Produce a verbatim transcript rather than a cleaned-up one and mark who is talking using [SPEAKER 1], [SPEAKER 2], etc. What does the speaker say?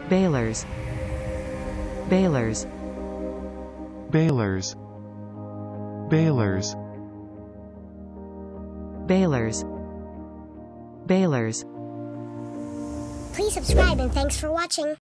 [SPEAKER 1] bailers, bailers,
[SPEAKER 2] bailers, bailers,
[SPEAKER 1] bailers, bailers.
[SPEAKER 3] Please subscribe and thanks for watching.